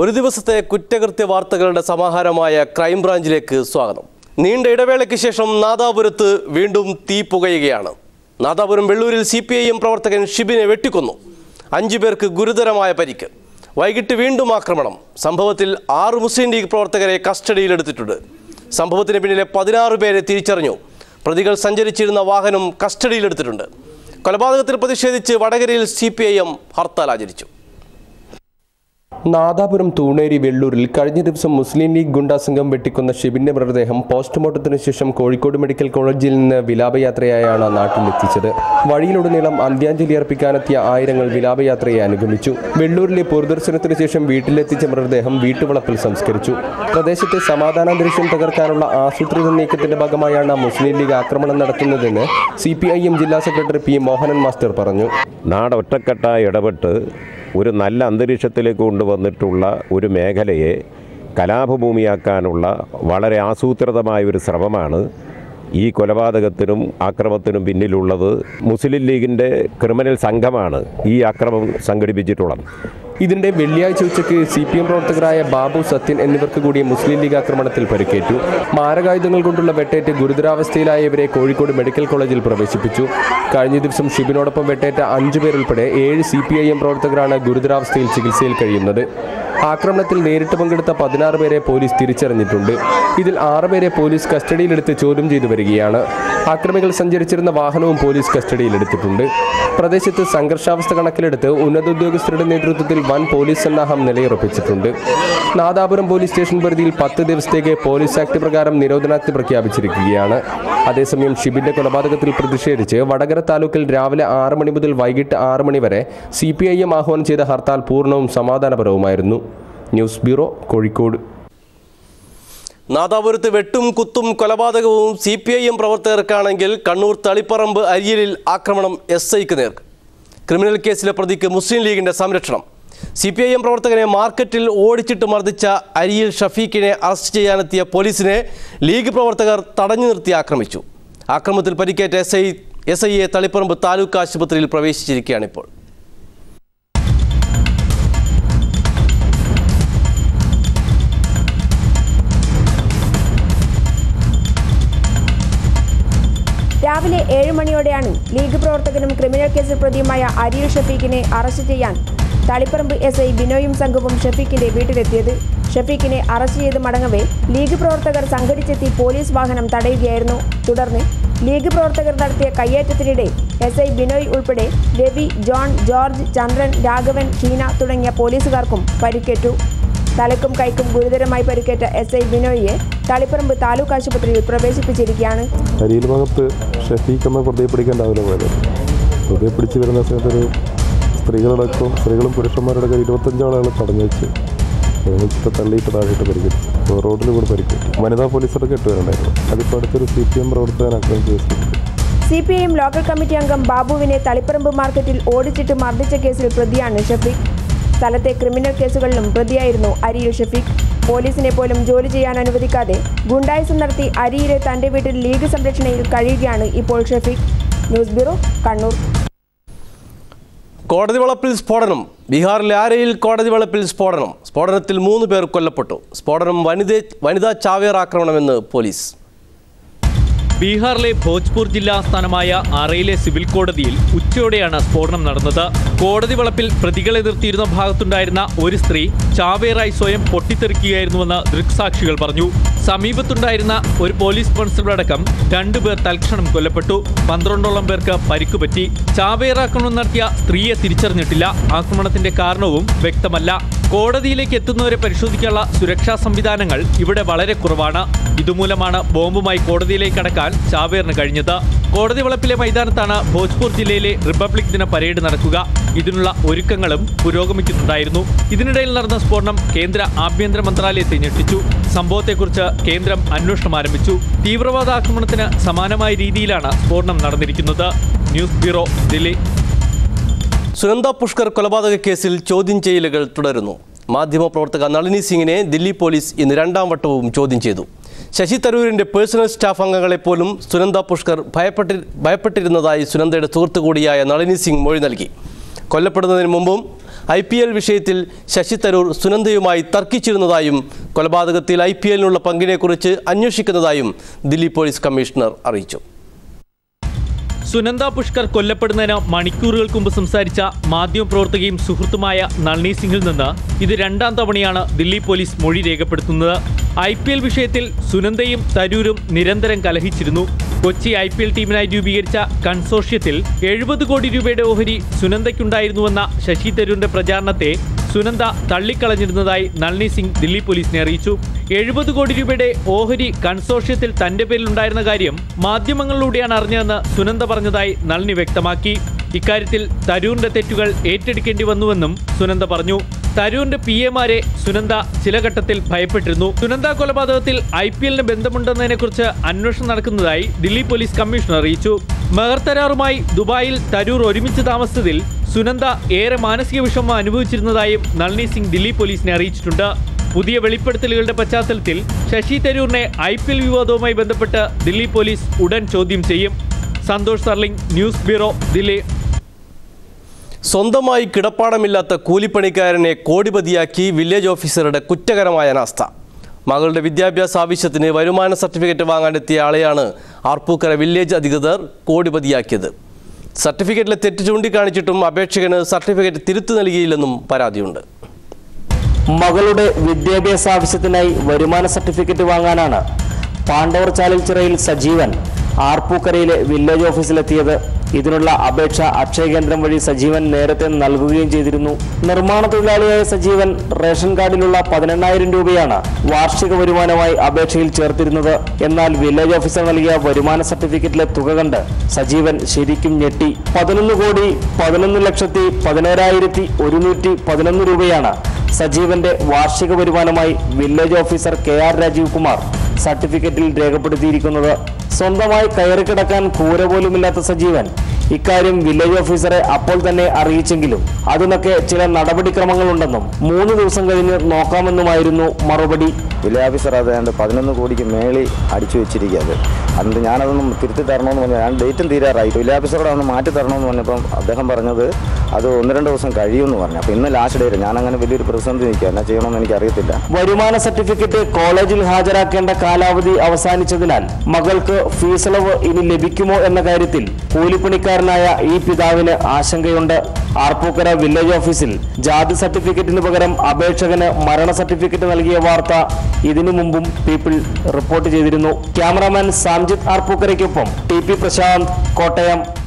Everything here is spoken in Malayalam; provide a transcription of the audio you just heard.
ഒരു ദിവസത്തെ കുറ്റകൃത്യ വാർത്തകളുടെ സമാഹാരമായ ക്രൈംബ്രാഞ്ചിലേക്ക് സ്വാഗതം. നീണ്ട ഇടവേളയ്ക്ക് ശേഷം നാദാപുരത്ത് വീണ്ടും തീ പുകയുകയാണ്. നാദാപുരം വെള്ളൂരിൽ CPIM പ്രവർത്തകൻ ഷിബിനെ വെട്ടിക്കൊന്നു. 5 പേർക്ക് ഗുരുതരമായ പരിക്ക്. വൈകിട്ട് വീണ്ടും ആക്രമണം. സംഭവത്തിൽ 6 മുസ്ലിം ലീഗ് പ്രവർത്തകരെ കസ്റ്റഡിയിലെടുത്തിട്ടുണ്ട്. സംഭവത്തിന് പിന്നിലെ 16 പേരെ തിരിച്ചറിഞ്ഞു. പ്രതികൾ സഞ്ചരിച്ചിരുന്ന വാഹനം കസ്റ്റഡിയിലെടുത്തിട്ടുണ്ട്. കൊലപാതകത്തിൽ പ്രതിഷേധിച്ച് വടകരയിൽ CPIM ഹർത്താൽ ആചരിച്ചു. നാദാപുരം തൂണേരി വെള്ളൂരിൽ കഴിഞ്ഞ ദിവസം മുസ്ലിം ലീഗ് ഗുണ്ടാ സംഘം വെട്ടിക്കൊന്ന ഷിബിന്റെ മൃതദേഹം പോസ്റ്റ്മോർട്ടത്തിന് ശേഷം കോഴിക്കോട് മെഡിക്കൽ കോളേജിൽ നിന്ന് വിലാപയാത്രയായാണ് നാട്ടിലെത്തിച്ചത്. വഴിയിലുടനീളം അന്ത്യാഞ്ജലി അർപ്പിക്കാനെത്തിയ ആയിരങ്ങൾ വിലാപയാത്രയെ അനുഗമിച്ചു. വെള്ളൂരിലെ പൊതുദർശനത്തിന് ശേഷം വീട്ടിലെത്തിച്ച മൃതദേഹം വീട്ടുവളപ്പിൽ സംസ്കരിച്ചു. പ്രദേശത്തെ സമാധാനാന്തരീക്ഷം തകർക്കാനുള്ള ആസൂത്രിത നീക്കത്തിന്റെ ഭാഗമായാണ് മുസ്ലിം ലീഗ് ആക്രമണം നടത്തുന്നതെന്ന് CPIM ജില്ലാ സെക്രട്ടറി P. മോഹനൻ മാസ്റ്റർ പറഞ്ഞു. നാട് ഒറ്റക്കെട്ടായി ഇടപെട്ട് ഒരു നല്ല അന്തരീക്ഷത്തിലേക്ക് കൊണ്ടുവന്നിട്ടുള്ള ഒരു മേഖലയെ കലാപഭൂമിയാക്കാനുള്ള വളരെ ആസൂത്രിതമായ ഒരു ശ്രമമാണ് ഈ കൊലപാതകത്തിനും ആക്രമണത്തിനും പിന്നിലുള്ളത്. മുസ്ലിം ലീഗിൻ്റെ ക്രിമിനൽ സംഘമാണ് ഈ ആക്രമണം സംഘടിപ്പിച്ചിട്ടുള്ളത്. ഇതിന്റെ വെള്ളിയാഴ്ച ഉച്ചയ്ക്ക് CPM പ്രവർത്തകരായ ബാബു, സത്യൻ എന്നിവർക്ക് കൂടി മുസ്ലിം ലീഗ് ആക്രമണത്തിൽ പരിക്കേറ്റു. മാരകായുധങ്ങൾ കൊണ്ടുള്ള വെട്ടേറ്റ് ഗുരുതരാവസ്ഥയിലായവരെ കോഴിക്കോട് മെഡിക്കൽ കോളേജിൽ പ്രവേശിപ്പിച്ചു. കഴിഞ്ഞ ദിവസം ഷിബിനോടൊപ്പം വെട്ടേറ്റ 5 പേരുൾപ്പെടെ 7 CPIM പ്രവർത്തകരാണ് ഗുരുതരാവസ്ഥയിൽ ചികിത്സയിൽ കഴിയുന്നത്. ആക്രമണത്തിൽ നേരിട്ട് പങ്കെടുത്ത 16 പേരെ പോലീസ് തിരിച്ചറിഞ്ഞിട്ടുണ്ട്. ഇതിൽ 6 പേരെ പോലീസ് കസ്റ്റഡിയിലെടുത്ത് ചോദ്യം ചെയ്തു വരികയാണ്. ആക്രമികൾ സഞ്ചരിച്ചിരുന്ന വാഹനവും പോലീസ് കസ്റ്റഡിയിലെടുത്തിട്ടുണ്ട്. പ്രദേശത്ത് സംഘർഷാവസ്ഥ കണക്കിലെടുത്ത് ഉന്നത ഉദ്യോഗസ്ഥരുടെ നേതൃത്വത്തിൽ വൻ പോലീസ് സന്നാഹം നിലയുറപ്പിച്ചിട്ടുണ്ട്. നാദാപുരം പോലീസ് സ്റ്റേഷൻ പരിധിയിൽ 10 ദിവസത്തേക്ക് പോലീസ് ആക്ട് പ്രകാരം നിരോധനാജ്ഞ പ്രഖ്യാപിച്ചിരിക്കുകയാണ്. അതേസമയം ഷിബിന്റെ കൊലപാതകത്തിൽ പ്രതിഷേധിച്ച് വടകര താലൂക്കിൽ രാവിലെ 6 മണി മുതൽ വൈകിട്ട് 6 മണി വരെ CPIM ആഹ്വാനം ചെയ്ത ഹർത്താൽ പൂർണ്ണവും സമാധാനപരവുമായിരുന്നു. News bureau, Kozhikode. നാദാപുരത്ത് വെട്ടും കുത്തും കൊലപാതകവും CPIM പ്രവർത്തകർക്കാണെങ്കിൽ കണ്ണൂർ തളിപ്പറമ്പ് അരിയലിൽ ആക്രമണം SIക്ക് നേർക്ക്. ക്രിമിനൽ കേസിലെ പ്രതിക്ക് മുസ്ലിം ലീഗിന്റെ സംരക്ഷണം. CPIM പ്രവർത്തകനെ മാർക്കറ്റിൽ ഓടിച്ചിട്ട് മർദ്ദിച്ച അരിയിൽ ഷഫീഖിനെ അറസ്റ്റ് ചെയ്യാനെത്തിയ പോലീസിനെ ലീഗ് പ്രവർത്തകർ തടഞ്ഞു നിർത്തി ആക്രമിച്ചു. ആക്രമണത്തിൽ പരിക്കേറ്റ SIയെ തളിപ്പറമ്പ് താലൂക്ക് ആശുപത്രിയിൽ പ്രവേശിച്ചിരിക്കുകയാണിപ്പോൾ. രാവിലെ 7 മണിയോടെയാണ് ലീഗ് പ്രവർത്തകനും ക്രിമിനൽ കേസിൽ പ്രതിയുമായ അരിയിൽ ഷഫീഖിനെ അറസ്റ്റ് ചെയ്യാൻ തളിപ്പറമ്പ് SI ബിനോയും സംഘവും ഷഫീഖിന്റെ വീട്ടിലെത്തിയത്. ഷഫീഖിനെ അറസ്റ്റ് ചെയ്ത് മടങ്ങവേ ലീഗ് പ്രവർത്തകർ സംഘടിച്ചെത്തി പോലീസ് വാഹനം തടയുകയായിരുന്നു. തുടർന്ന് ലീഗ് പ്രവർത്തകർ നടത്തിയ കയ്യേറ്റത്തിനിടെ SI ബിനോയ് ഉൾപ്പെടെ രവി, ജോൺ, ജോർജ്, ചന്ദ്രൻ, രാഘവൻ, ഷീന തുടങ്ങിയ പോലീസുകാർക്കും പരിക്കേറ്റു. തലക്കും കൈക്കും ഗുരുതരമായി പരിക്കേറ്റ SI ബിനോയിയെ തളിപ്പറമ്പ് താലൂക്ക് ആശുപത്രിയിൽ പ്രവേശിപ്പിച്ചിരിക്കുകയാണ്. അരിയിൽ ഭാഗത്ത് ഷഫീഖ് എന്ന പ്രതിയെ പിടിക്കാണ്ടാവില്ല പോയത്. പ്രതിയെ പിടിച്ചു വരുന്ന സമയത്തൊരു സ്ത്രീകളും പുരുഷന്മാരുടെ 25 ആളുകൾ തടഞ്ഞു വെച്ച് തള്ളിയിട്ട് താഴെയിട്ട് പരിക്കേറ്റു. റോഡിൽ കൂടെ പരിക്കേറ്റു. വനിതാ പോലീസൊക്കെ 8 പേരുണ്ടായിരുന്നു. അതിപ്പോൾ അടുത്തൊരു CPM പ്രവർത്തകൻ ആക്രമണം ചെയ്തിട്ടുണ്ട്. CPIM ലോക്കൽ കമ്മിറ്റി അംഗം ബാബുവിനെ തളിപ്പറമ്പ് മാർക്കറ്റിൽ ഓടിച്ചിട്ട് മർദ്ദിച്ച കേസിൽ പ്രതിയാണ് ഷഫീഖ്. സ്ഥലത്തെ ക്രിമിനൽ കേസുകളിലും പ്രതിയായിരുന്നു അരിയിൽ ഷഫീഖ്. പോലീസിനെ പോലും ജോലി ചെയ്യാൻ അനുവദിക്കാതെ ഗുണ്ടായിസം നടത്തി അരിയിലെ തന്റെ വീട്ടിൽ ലീഗ് സംരക്ഷണയിൽ കഴിയുകയാണ് ഇപ്പോൾ ഷഫീഖ്. News bureau, Kannur. കോടതി വളപ്പിൽ സ്ഫോടനം. ബീഹാറിലെ ആരയിൽ കോടതി വളപ്പിൽ സ്ഫോടനം. സ്ഫോടനത്തിൽ 3 പേർ കൊല്ലപ്പെട്ടു. സ്ഫോടനം വനിതാ ചാവേർ ആക്രമണമെന്ന് പോലീസ്. ബീഹാറിലെ ഭോജ്പൂർ ജില്ലാ ആസ്ഥാനമായ ആറയിലെ സിവിൽ കോടതിയിൽ ഉച്ചയോടെയാണ് സ്ഫോടനം നടന്നത്. കോടതി വളപ്പിൽ പ്രതികളെ നിർത്തിയിരുന്ന ഭാഗത്തുണ്ടായിരുന്ന ഒരു സ്ത്രീ ചാവേറായി സ്വയം പൊട്ടിത്തെറിക്കുകയായിരുന്നുവെന്ന് ദൃക്സാക്ഷികൾ പറഞ്ഞു. സമീപത്തുണ്ടായിരുന്ന ഒരു പോലീസ് കോൺസ്റ്റബിൾ അടക്കം 2 പേർ തൽക്ഷണം കൊല്ലപ്പെട്ടു. 12ഓളം പേർക്ക് പരിക്കുപറ്റി. ചാവേറാക്രമണം നടത്തിയ സ്ത്രീയെ തിരിച്ചറിഞ്ഞിട്ടില്ല. ആക്രമണത്തിന്റെ കാരണവും വ്യക്തമല്ല. കോടതിയിലേക്ക് എത്തുന്നവരെ പരിശോധിക്കാനുള്ള സുരക്ഷാ സംവിധാനങ്ങൾ ഇവിടെ വളരെ കുറവാണ്. ഇതുമൂലമാണ് ബോംബുമായി കോടതിയിലേക്ക് കടക്കാൻ ചാവേറിന് കഴിഞ്ഞത്. കോടതി വളപ്പിലെ മൈതാനത്താണ് ഭോജ്പൂർ ജില്ലയിലെ റിപ്പബ്ലിക് ദിന പരേഡ് നടക്കുക. ഇതിനുള്ള ഒരുക്കങ്ങളും പുരോഗമിക്കുന്നുണ്ടായിരുന്നു. ഇതിനിടയിൽ നടന്ന സ്ഫോടനം കേന്ദ്ര ആഭ്യന്തര മന്ത്രാലയത്തെ ഞെട്ടിച്ചു. സംഭവത്തെക്കുറിച്ച് കേന്ദ്രം അന്വേഷണം ആരംഭിച്ചു. തീവ്രവാദ ആക്രമണത്തിന് സമാനമായ രീതിയിലാണ് സ്ഫോടനം നടന്നിരിക്കുന്നത്. News bureau, Delhi. സുനന്ദ പുഷ്കർ കൊലപാതക കേസിൽ ചോദ്യം ചെയ്യലുകൾ തുടരുന്നു. മാധ്യമപ്രവർത്തക നളിനി സിംഗിനെ ദില്ലി പോലീസ് ഇന്ന് 2ാം വട്ടവും ചോദ്യം ചെയ്തു. ശശി തരൂരിന്റെ പേഴ്സണൽ സ്റ്റാഫ് അംഗങ്ങളെപ്പോലും സുനന്ദ പുഷ്കർ ഭയപ്പെട്ടിരുന്നതായി സുനന്ദയുടെ സുഹൃത്തു കൂടിയായ നളിനി സിംഗ് മൊഴി നൽകി. കൊല്ലപ്പെടുന്നതിന് മുമ്പും IPL വിഷയത്തിൽ ശശി തരൂർ സുനന്ദയുമായി തർക്കിച്ചിരുന്നതായും കൊലപാതകത്തിൽ IPLനുള്ള പങ്കിനെക്കുറിച്ച് അന്വേഷിക്കുന്നതായും ദില്ലി പോലീസ് കമ്മീഷണർ അറിയിച്ചു. സുനന്ദ പുഷ്കർ കൊല്ലപ്പെടുന്നതിന് മണിക്കൂറുകൾക്ക് മുമ്പ് സംസാരിച്ച മാധ്യമപ്രവർത്തകയും സുഹൃത്തുമായ നളിനി സിംഗിൽ നിന്ന് ഇത് രണ്ടാം തവണയാണ് ദില്ലി പോലീസ് മൊഴി രേഖപ്പെടുത്തുന്നത്. IPL വിഷയത്തിൽ സുനന്ദയും തരൂരും നിരന്തരം കലഹിച്ചിരുന്നു. കൊച്ചി IPL ടീമിനായി രൂപീകരിച്ച കൺസോർഷ്യത്തിൽ 70 കോടി രൂപയുടെ ഓഹരി സുനന്ദയ്ക്കുണ്ടായിരുന്നുവെന്ന ശശി തരൂരിന്റെ പ്രചാരണത്തെ സുനന്ദ തള്ളിക്കളഞ്ഞിരുന്നതായി നളിനി സിംഗ് ദില്ലി പോലീസിനെ അറിയിച്ചു. 70 കോടി രൂപയുടെ ഓഹരി കൺസോർഷ്യത്തിൽ തന്റെ പേരിലുണ്ടായിരുന്ന കാര്യം മാധ്യമങ്ങളിലൂടെയാണ് അറിഞ്ഞതെന്ന് സുനന്ദ പറഞ്ഞതായി നളിനി വ്യക്തമാക്കി. ഇക്കാര്യത്തിൽ തരൂരിന്റെ തെറ്റുകൾ ഏറ്റെടുക്കേണ്ടി വന്നുവെന്നും സുനന്ദ പറഞ്ഞു. തരൂരിന്റെ PAമാരെ സുനന്ദ ചില ഘട്ടത്തിൽ ഭയപ്പെട്ടിരുന്നു. സുനന്ദ കൊലപാതകത്തിൽ IPLന് ബന്ധമുണ്ടെന്നതിനെക്കുറിച്ച് അന്വേഷണം നടക്കുന്നതായി ദില്ലി പോലീസ് കമ്മീഷണർ അറിയിച്ചു. മെഹർ തരാറുമായി ദുബായിൽ തരൂർ ഒരുമിച്ച് താമസിച്ചതിൽ സുനന്ദ ഏറെ മാനസിക വിഷമം അനുഭവിച്ചിരുന്നതായും നളിനി സിംഗ് ദില്ലി പോലീസിനെ അറിയിച്ചിട്ടുണ്ട്. പുതിയ വെളിപ്പെടുത്തലുകളുടെ പശ്ചാത്തലത്തിൽ ശശി തരൂരിനെ IPL വിവാദവുമായി ബന്ധപ്പെട്ട് ദില്ലി പോലീസ് ഉടൻ ചോദ്യം ചെയ്യും. Santhosh Sarling, news bureau, Delhi. സ്വന്തമായി കിടപ്പാടമില്ലാത്ത കൂലിപ്പണിക്കാരനെ കോടിപതിയാക്കി വില്ലേജ് ഓഫീസറുടെ കുറ്റകരമായ അനാസ്ഥ. മകളുടെ വിദ്യാഭ്യാസ ആവശ്യത്തിന് വരുമാന സർട്ടിഫിക്കറ്റ് വാങ്ങാനെത്തിയ ആളെയാണ് ആർപ്പൂക്കര വില്ലേജ് അധികൃതർ കോടിപതിയാക്കിയത്. സർട്ടിഫിക്കറ്റിലെ തെറ്റ് ചൂണ്ടിക്കാണിച്ചിട്ടും അപേക്ഷകന് സർട്ടിഫിക്കറ്റ് തിരുത്തു നൽകിയില്ലെന്നും പരാതിയുണ്ട്. മകളുടെ വിദ്യാഭ്യാസ ആവശ്യത്തിനായി വരുമാന സർട്ടിഫിക്കറ്റ് വാങ്ങാനാണ് പാണ്ഡവർ ചാലിൽച്ചിറയിൽ സജീവൻ ആർപ്പൂക്കരയിലെ വില്ലേജ് ഓഫീസിലെത്തിയത്. ഇതിനുള്ള അപേക്ഷ അക്ഷയ കേന്ദ്രം വഴി സജീവൻ നേരത്തെ നൽകുകയും ചെയ്തിരുന്നു. നിർമ്മാണ തൊഴിലാളിയായ സജീവൻ റേഷൻ കാർഡിലുള്ള 18,000 രൂപയാണ് വാർഷിക വരുമാനമായി അപേക്ഷയിൽ ചേർത്തിരുന്നത്. എന്നാൽ വില്ലേജ് ഓഫീസർ നൽകിയ വരുമാന സർട്ടിഫിക്കറ്റിലെ തുക കണ്ട് സജീവൻ ശരിക്കും ഞെട്ടി. 11,11,11,111 രൂപയാണ് സജീവന്റെ വാർഷിക വരുമാനമായി village officer KR Rajeev Kumar സർട്ടിഫിക്കറ്റിൽ രേഖപ്പെടുത്തിയിരിക്കുന്നത്. സ്വന്തമായി കയറിക്കിടക്കാൻ കൂര പോലുമില്ലാത്ത സജീവൻ ഇക്കാര്യം വില്ലേജ് ഓഫീസറെ അപ്പോൾ തന്നെ അറിയിച്ചെങ്കിലും അതിനൊക്കെ ചില നടപടിക്രമങ്ങളുണ്ടെന്നും 3 ദിവസം കഴിഞ്ഞ് നോക്കാമെന്നുമായിരുന്നു മറുപടി. വില്ലേജ് ഓഫീസർ അത് 11 കോടിക്ക് മേളിൽ അടിച്ചു വെച്ചിരിക്കുന്നത്. അതുകൊണ്ട് ഞാനതൊന്നും തിരുത്തി തരണമെന്ന് പറഞ്ഞു. ഞാൻ ഡേറ്റും തീരാറായി. വില്ലേജ് ഓഫീസറോട് ഒന്ന് മാറ്റി തരണമെന്ന് പറഞ്ഞപ്പം അദ്ദേഹം പറഞ്ഞത് അത് 1-2 ദിവസം കഴിയുമെന്ന് പറഞ്ഞു. അപ്പോൾ ഇന്ന് ലാസ്റ്റ് ഡേറ്റ്. ഞാനങ്ങനെ വലിയൊരു പ്രതിസന്ധി നിൽക്കുക. എന്നാ ചെയ്യണമെന്ന് എനിക്കറിയത്തില്ല. വരുമാന സർട്ടിഫിക്കറ്റ് കോളേജിൽ ഹാജരാക്കേണ്ട കാലാവധി അവസാനിച്ചതിനാൽ മകൾക്ക് ഫീസ് ഇളവ് ഇനി ലഭിക്കുമോ എന്ന കാര്യത്തിൽ കൂലിപ്പണിക്കാരനായ ഈ പിതാവിന് ആശങ്കയുണ്ട്. ആർപ്പൂക്കര വില്ലേജ് ഓഫീസിൽ ജാതി സർട്ടിഫിക്കറ്റിന് പകരം അപേക്ഷകന് മരണ സർട്ടിഫിക്കറ്റ് നൽകിയ വാർത്ത ഇതിനു മുമ്പും പീപ്പിൾ റിപ്പോർട്ട് ചെയ്തിരുന്നു. ക്യാമറാമാൻ സാംജിത് ആർപ്പൂക്കരയ്ക്കൊപ്പം TP പ്രശാന്ത്, കോട്ടയം.